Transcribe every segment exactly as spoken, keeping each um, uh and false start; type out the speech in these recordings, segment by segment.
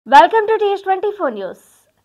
Welcome to TS twenty four news.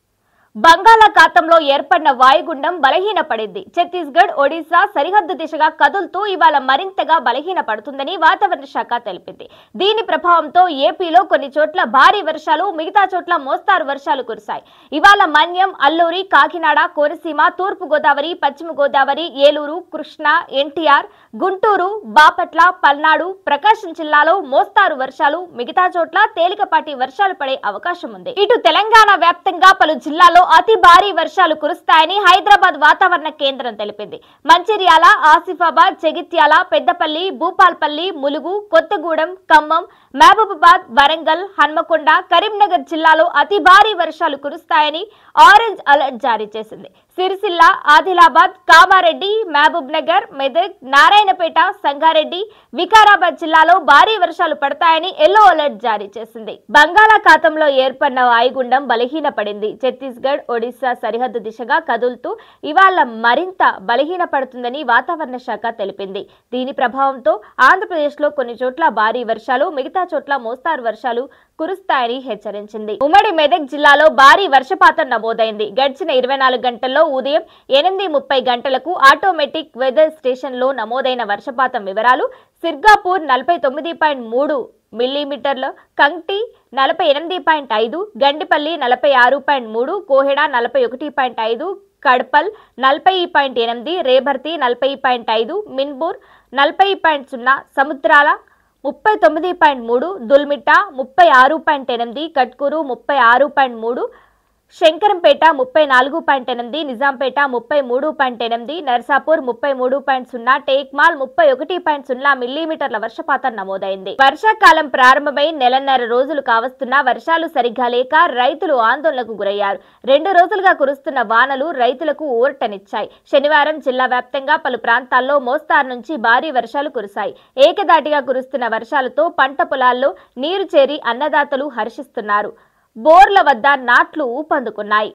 బంగాళాఖాతంలో ఏర్పడిన వాయుగుండం బలహీనపడింది. ఛత్తీస్గఢ్, ఒడిశా సరిహద్దు దిశగా కదులుతూ ఇవాళ మరింతగా బలహీనపడుతుందని వాతావరణ శాఖ తెలిపింది. దీని ప్రభావంతో ఏపీలో కొన్ని చోట్ల భారీ వర్షాలు, మిగతా చోట్ల మోస్తారు వర్షాలు కురిశాయి. ఇవాళ మన్యం, అల్లూరి, కాకినాడ, కోనసీమ, తూర్పు గోదావరి, పశ్చిమ గోదావరి, ఏలూరు, కృష్ణా, ఎన్టీఆర్, గుంటూరు, బాపట్ల, పల్నాడు, ప్రకాశం జిల్లాలో మోస్తారు వర్షాలు, మిగతా చోట్ల తేలికపాటి వర్షాలు పడే అవకాశం ఉంది. ఇటు తెలంగాణ వ్యాప్తంగా పలు జిల్లాల్లో అతి భారీ వర్షాలు కురుస్తాయని హైదరాబాద్ వాతావరణ కేంద్రం తెలిపింది. మంచిర్యాల, ఆసిఫాబాద్, జగిత్యాల, పెద్దపల్లి, భూపాల్పల్లి, ములుగు, కొత్తగూడెం, ఖమ్మం, మహబూబాబాద్, వరంగల్, హన్మకొండ, కరీంనగర్ జిల్లాలో అతి భారీ వర్షాలు కురుస్తాయని ఆరెంజ్ అలర్ట్ జారీ చేసింది. సిరిసిల్ల, ఆదిలాబాద్, కామారెడ్డి, మహబూబ్ నగర్, మెదక్, నారాయణపేట, సంగారెడ్డి, వికారాబాద్ జిల్లాలో భారీ వర్షాలు పడతాయని ఎల్లో అలర్ట్ జారీ చేసింది. బంగాళాఖాతంలో ఏర్పడిన వాయుగుండం బలహీనపడింది. ఛత్తీస్గఢ్, ఒడిశా సరిహద్దు దిశగా కదులుతూ ఇవాళ మరింత బలహీనపడుతుందని వాతావరణ శాఖ తెలిపింది. దీని ప్రభావంతో ఆంధ్రప్రదేశ్లో కొన్ని చోట్ల భారీ వర్షాలు, మిగతా చోట్ల మోస్తారు వర్షాలు కురుస్తాయని హెచ్చరించింది. ఉమ్మడి మెదక్ జిల్లాలో భారీ వర్షపాతం నమోదైంది. గడిచిన ఇరవై నాలుగు గంటల్లో ఉదయం ఎనిమిది ముప్పై గంటలకు ఆటోమేటిక్ వెదర్ స్టేషన్ లో నమోదైన వర్షపాతం వివరాలు: సిర్గాపూర్ నలభై తొమ్మిది పాయింట్ మూడు మిల్లీమీటర్ల, కంటి నలభై ఎనిమిది పాయింట్ ఐదు, గండిపల్లి నలభై ఆరు పాయింట్ మూడు, కోహెడ నలభై ఒకటి పాయింట్ ఐదు, కడపల్ నలభై పాయింట్ ఎనిమిది, రేభర్తి నలభై పాయింట్ ఐదు, మిన్పూర్ నలభై పాయింట్ సున్నా, సముద్రాల ముప్పై తొమ్మిది పాయింట్ మూడు, దుల్మిట్ట ముప్పై ఆరు పాయింట్ ఎనిమిది, కట్కూరు ముప్పై ఆరు పాయింట్ మూడు, శంకరంపేట ముప్పై నాలుగు పాయింట్ ఎనిమిది, నిజాంపేట ముప్పై మూడు పాయింట్ ఎనిమిది, నర్సాపూర్ ముప్పై మూడు పాయింట్ సున్నా, టేక్మాల్ ముప్పై ఒకటి పాయింట్ సున్నా మిల్లీమీటర్ల వర్షపాతం నమోదైంది. వర్షాకాలం ప్రారంభమై నెలన్నర రోజులు కావస్తున్నా వర్షాలు సరిగ్గా లేక రైతులు ఆందోళనకు గురయ్యారు. రెండు రోజులుగా కురుస్తున్న వానలు రైతులకు ఊరటనిచ్చాయి. శనివారం జిల్లా వ్యాప్తంగా పలు ప్రాంతాల్లో మోస్తారు నుంచి భారీ వర్షాలు కురిశాయి. ఏకదాటిగా కురుస్తున్న వర్షాలతో పంట పొలాల్లో నీరు చేరి అన్నదాతలు హర్షిస్తున్నారు. బోర్ల వద్ద నాట్లు ఊపందుకున్నాయి.